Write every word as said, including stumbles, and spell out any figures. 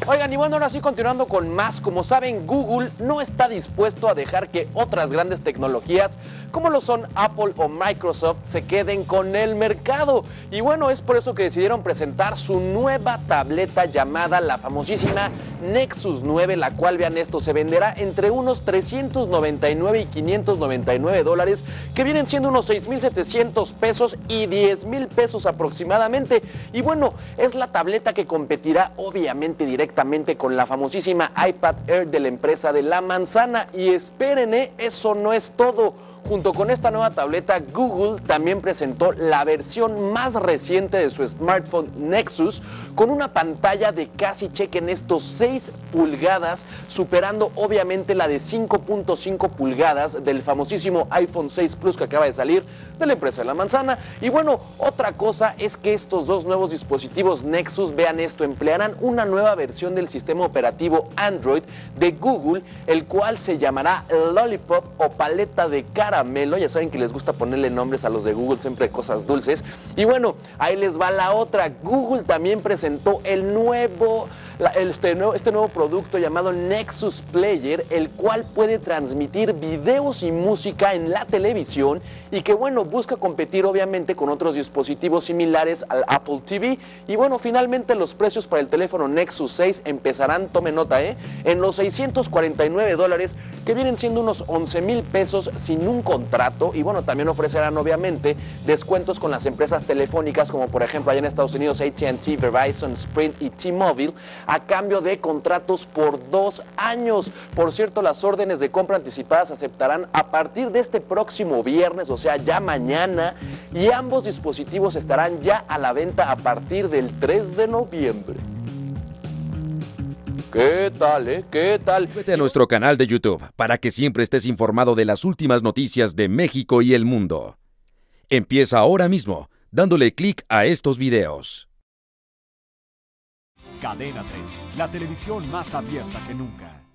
Oigan, y bueno, ahora sí continuando con más, como saben, Google no está dispuesto a dejar que otras grandes tecnologías, como lo son Apple o Microsoft, se queden con el mercado. Y bueno, es por eso que decidieron presentar su nueva tableta llamada la famosísima Nexus nueve, la cual, vean esto, se venderá entre unos trescientos noventa y nueve y quinientos noventa y nueve dólares, que vienen siendo unos seis mil setecientos pesos y diez mil pesos aproximadamente. Y bueno, es la tableta que competirá obviamente directamente con la famosísima iPad Air de la empresa de la manzana. Y esperen, ¿eh? Eso no es todo. Junto con esta nueva tableta, Google también presentó la versión más reciente de su smartphone Nexus, con una pantalla de casi, chequen estos, seis pulgadas, superando obviamente la de cinco punto cinco pulgadas del famosísimo iPhone seis Plus que acaba de salir de la empresa de la manzana. Y bueno, otra cosa es que estos dos nuevos dispositivos Nexus, vean esto, emplearán una nueva versión del sistema operativo Android de Google, el cual se llamará Lollipop o paleta de caramelo. Ya saben que les gusta ponerle nombres a los de Google, siempre cosas dulces. Y bueno, ahí les va la otra. Google también presentó el nuevo, la, este, nuevo, este nuevo producto llamado Nexus Player, el cual puede transmitir videos y música en la televisión y que, bueno, busca competir obviamente con otros dispositivos similares al Apple T V. Y bueno, finalmente los precios para el teléfono Nexus seis empezarán, tome nota, ¿eh? en los seiscientos cuarenta y nueve dólares, que vienen siendo unos once mil pesos sin un contrato. Y bueno, también ofrecerán obviamente descuentos con las empresas telefónicas, como por ejemplo allá en Estados Unidos A T and T, Verizon, Sprint y T-Mobile, a cambio de contratos por dos años. Por cierto, las órdenes de compra anticipadas se aceptarán a partir de este próximo viernes, o sea, ya mañana, y ambos dispositivos estarán ya a la venta a partir del tres de noviembre. ¿Qué tal, eh? ¿Qué tal? Vete a nuestro canal de YouTube para que siempre estés informado de las últimas noticias de México y el mundo. Empieza ahora mismo, dándole clic a estos videos. Cadena treinta, la televisión más abierta que nunca.